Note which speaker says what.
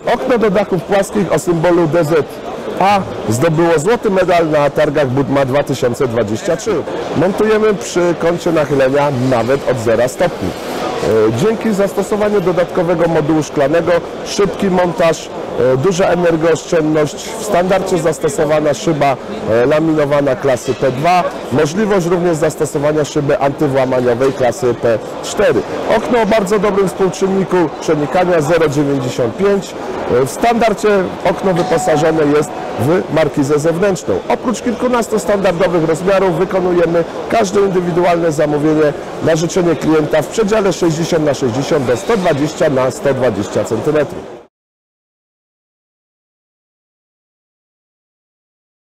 Speaker 1: Okno do dachów płaskich o symbolu DZA zdobyło złoty medal na targach Budma 2023. Montujemy przy kącie nachylenia nawet od 0 stopni. Dzięki zastosowaniu dodatkowego modułu szklanego, szybki montaż, duża energooszczędność, w standardzie zastosowana szyba laminowana klasy P2, możliwość również zastosowania szyby antywłamaniowej klasy P4. Okno o bardzo dobrym współczynniku przenikania 0,95. W standardzie okno wyposażone jest w markizę zewnętrzną. Oprócz kilkunastu standardowych rozmiarów wykonujemy każde indywidualne zamówienie na życzenie klienta w przedziale 60 na 60 do 120 na 120 cm.